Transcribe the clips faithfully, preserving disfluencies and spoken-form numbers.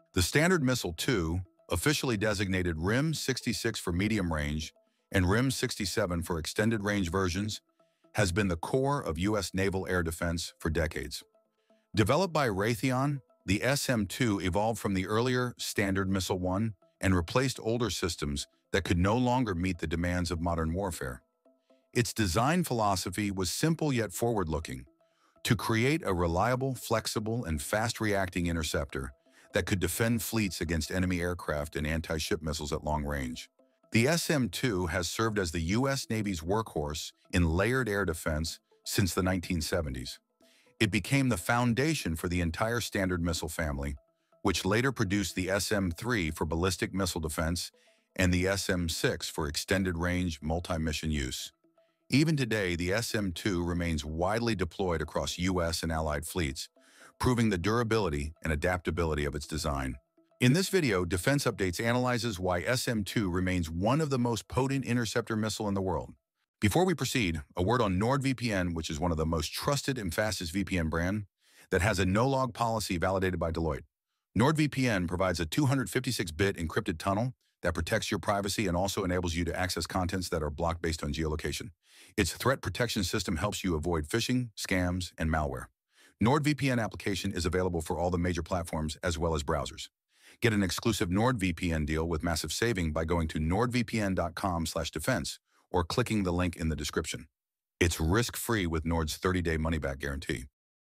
The Standard Missile two, officially designated R I M sixty-six for medium range and R I M sixty-seven for extended range versions, has been the core of U S naval air defense for decades. Developed by Raytheon, the S M two evolved from the earlier Standard Missile one and replaced older systems that could no longer meet the demands of modern warfare. Its design philosophy was simple yet forward-looking: to create a reliable, flexible, and fast-reacting interceptor that could defend fleets against enemy aircraft and anti-ship missiles at long range. The S M two has served as the U S Navy's workhorse in layered air defense since the nineteen seventies. It became the foundation for the entire Standard Missile family, which later produced the S M three for ballistic missile defense and the S M six for extended-range multi-mission use. Even today, the S M two remains widely deployed across U S and Allied fleets, proving the durability and adaptability of its design. In this video, Defense Updates analyzes why S M two remains one of the most potent interceptor missile in the world. Before we proceed, a word on NordVPN, which is one of the most trusted and fastest V P N brand that has a no-log policy validated by Deloitte. NordVPN provides a two hundred fifty-six bit encrypted tunnel that protects your privacy and also enables you to access contents that are blocked based on geolocation. Its threat protection system helps you avoid phishing, scams, and malware. NordVPN application is available for all the major platforms as well as browsers. Get an exclusive NordVPN deal with massive saving by going to nordvpn dot com slash defense or clicking the link in the description. It's risk-free with Nord's thirty day money-back guarantee.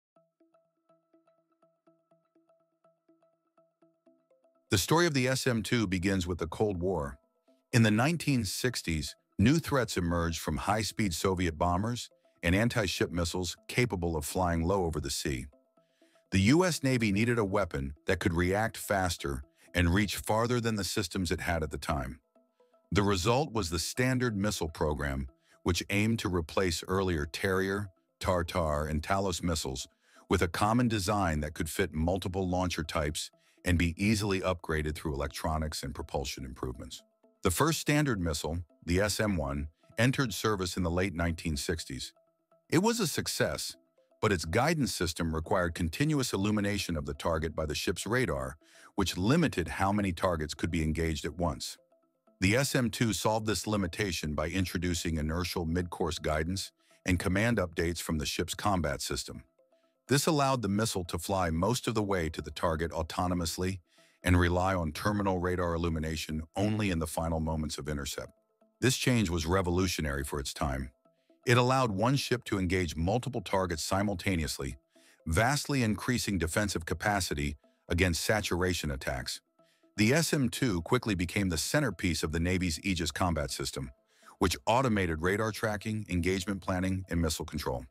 The story of the S M two begins with the Cold War. In the nineteen sixties, new threats emerged from high-speed Soviet bombers and anti-ship missiles capable of flying low over the sea. The U S Navy needed a weapon that could react faster and reach farther than the systems it had at the time. The result was the Standard Missile program, which aimed to replace earlier Terrier, Tartar, and Talos missiles with a common design that could fit multiple launcher types and be easily upgraded through electronics and propulsion improvements. The first Standard Missile, the S M one, entered service in the late nineteen sixties. It was a success, but its guidance system required continuous illumination of the target by the ship's radar, which limited how many targets could be engaged at once. The S M two solved this limitation by introducing inertial mid-course guidance and command updates from the ship's combat system. This allowed the missile to fly most of the way to the target autonomously and rely on terminal radar illumination only in the final moments of intercept. This change was revolutionary for its time. It allowed one ship to engage multiple targets simultaneously, vastly increasing defensive capacity against saturation attacks. The S M two quickly became the centerpiece of the Navy's Aegis combat system, which automated radar tracking, engagement planning, and missile control.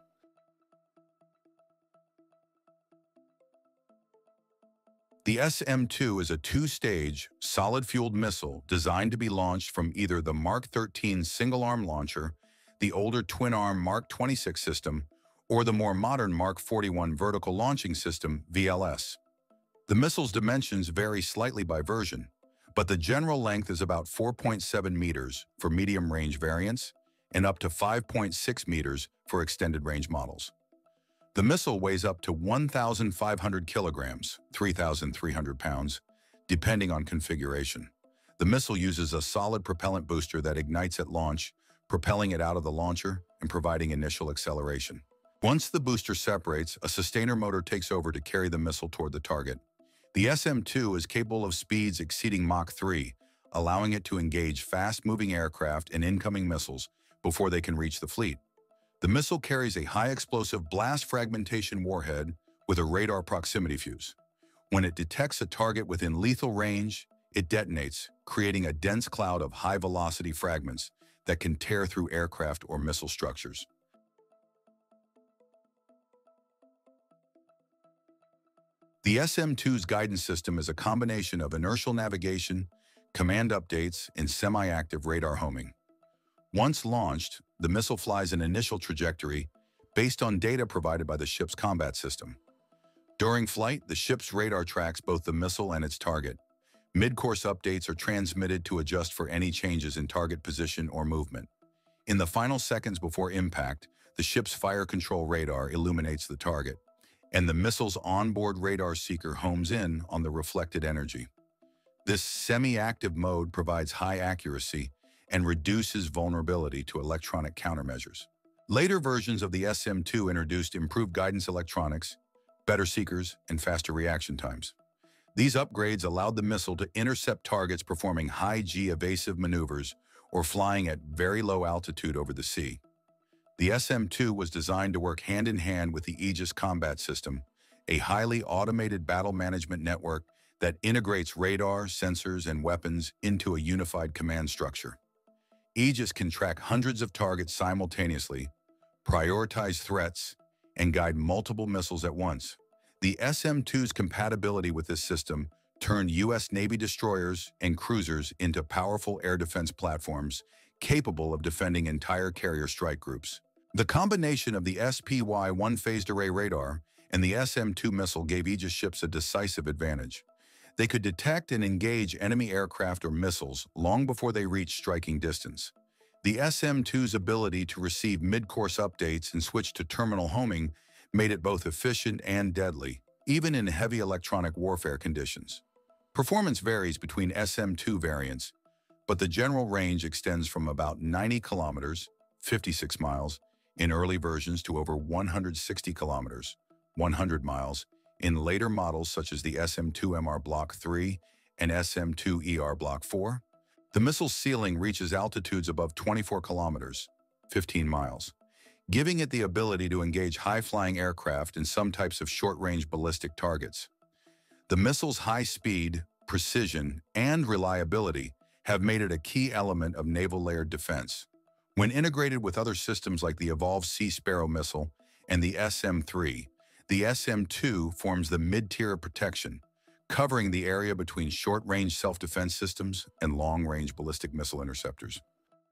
The S M two is a two-stage, solid-fueled missile designed to be launched from either the Mark thirteen single-arm launcher, the older twin-arm Mark twenty-six system, or the more modern Mark forty-one vertical launching system, V L S. The missile's dimensions vary slightly by version, but the general length is about four point seven meters for medium-range variants and up to five point six meters for extended-range models. The missile weighs up to one thousand five hundred kilograms, three thousand three hundred pounds, depending on configuration. The missile uses a solid propellant booster that ignites at launch, propelling it out of the launcher and providing initial acceleration. Once the booster separates, a sustainer motor takes over to carry the missile toward the target. The S M two is capable of speeds exceeding Mach three, allowing it to engage fast-moving aircraft and incoming missiles before they can reach the fleet. The missile carries a high-explosive blast fragmentation warhead with a radar proximity fuse. When it detects a target within lethal range, it detonates, creating a dense cloud of high-velocity fragments that can tear through aircraft or missile structures. The S M two's guidance system is a combination of inertial navigation, command updates, and semi-active radar homing. Once launched, the missile flies an initial trajectory based on data provided by the ship's combat system. During flight, the ship's radar tracks both the missile and its target. Mid-course updates are transmitted to adjust for any changes in target position or movement. In the final seconds before impact, the ship's fire control radar illuminates the target, and the missile's onboard radar seeker homes in on the reflected energy. This semi-active mode provides high accuracy and reduces vulnerability to electronic countermeasures. Later versions of the S M two introduced improved guidance electronics, better seekers, and faster reaction times. These upgrades allowed the missile to intercept targets performing high-G evasive maneuvers or flying at very low altitude over the sea. The S M two was designed to work hand-in-hand with the Aegis Combat System, a highly automated battle management network that integrates radar, sensors, and weapons into a unified command structure. Aegis can track hundreds of targets simultaneously, prioritize threats, and guide multiple missiles at once. The S M two's compatibility with this system turned U S Navy destroyers and cruisers into powerful air defense platforms capable of defending entire carrier strike groups. The combination of the S P Y one phased array radar and the S M two missile gave Aegis ships a decisive advantage. They could detect and engage enemy aircraft or missiles long before they reached striking distance. The S M two's ability to receive mid-course updates and switch to terminal homing made it both efficient and deadly, even in heavy electronic warfare conditions. Performance varies between S M two variants, but the general range extends from about ninety kilometers, fifty-six miles, in early versions to over one hundred sixty kilometers, one hundred miles, in later models such as the S M two M R Block three and S M two E R Block four. The missile's ceiling reaches altitudes above twenty-four kilometers, fifteen miles, giving it the ability to engage high-flying aircraft and some types of short-range ballistic targets. The missile's high speed, precision, and reliability have made it a key element of naval layered defense. When integrated with other systems like the evolved Sea Sparrow missile and the S M three, the S M two forms the mid-tier of protection, covering the area between short-range self-defense systems and long-range ballistic missile interceptors.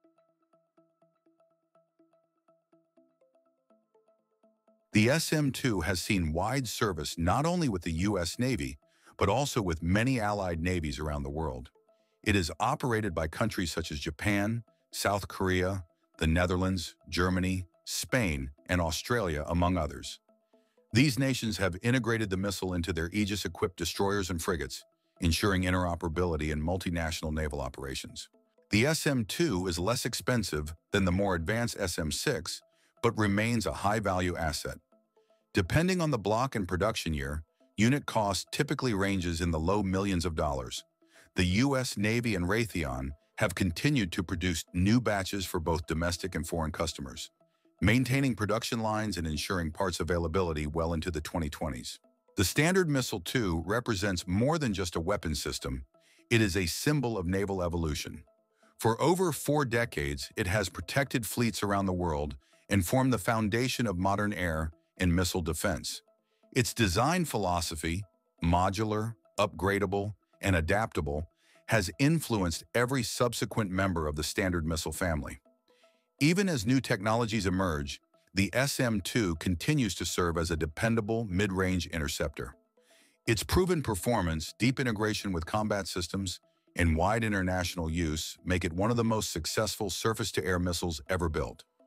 The S M two has seen wide service not only with the U S Navy, but also with many allied navies around the world. It is operated by countries such as Japan, South Korea, the Netherlands, Germany, Spain, and Australia, among others. These nations have integrated the missile into their Aegis-equipped destroyers and frigates, ensuring interoperability in multinational naval operations. The S M two is less expensive than the more advanced S M six, but remains a high-value asset. Depending on the block and production year, unit cost typically ranges in the low millions of dollars. The U S Navy and Raytheon have continued to produce new batches for both domestic and foreign customers, maintaining production lines and ensuring parts availability well into the twenty twenties. The Standard Missile two represents more than just a weapon system. It is a symbol of naval evolution. For over four decades, it has protected fleets around the world and formed the foundation of modern air and missile defense. Its design philosophy, modular, upgradable, and adaptable, has influenced every subsequent member of the Standard Missile family. Even as new technologies emerge, the S M two continues to serve as a dependable mid-range interceptor. Its proven performance, deep integration with combat systems, and wide international use make it one of the most successful surface-to-air missiles ever built.